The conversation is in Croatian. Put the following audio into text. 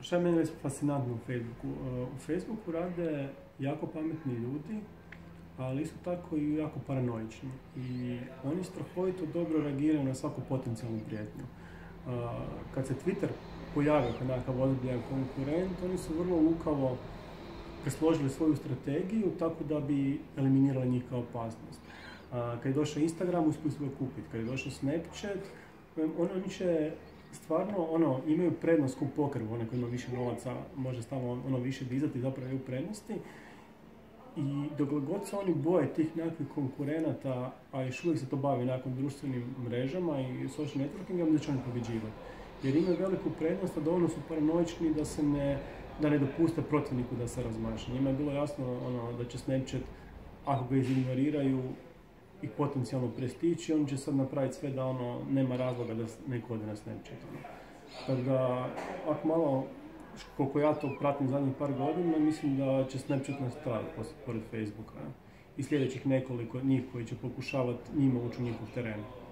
Šta je meni fascinantno u Facebooku? U Facebooku rade jako pametni ljudi, ali isto tako i jako paranoični. I oni strahovito dobro reagiraju na svaku potencijalnu prijetnju. Kad se Twitter pojavio kao nekakav ozbiljan konkurent, oni su vrlo lukavo presložili svoju strategiju tako da bi eliminirali njih kao opasnost. Kad je došao Instagram, uspjeli su ga kupiti. Kad je došao Snapchat, oni će stvarno imaju prednost u pokrvu, onaj koji ima više novaca može stalno više dizati, zapravo imaju prednosti. I dok god se oni boje tih nekakvih konkurenata, a još uvijek se to bavi nakon društvenim mrežama i social networkingom, da će oni pobjeđivati. Jer imaju veliku prednost, a dovoljno su paranoični da ne dopuste protivniku da se razmaše. Njima je bilo jasno da će Snapchat, ako ga izignoriraju, ih potencijalno prestići, on će sad napraviti sve da nema razloga da neko ode na Snapchat. Tako da, ako malo, koliko ja to pratim zadnjih par godina, mislim da će Snapchat nastradati pored Facebooka. I sljedećih nekoliko njih koji će pokušavati njima ući u njihov teren.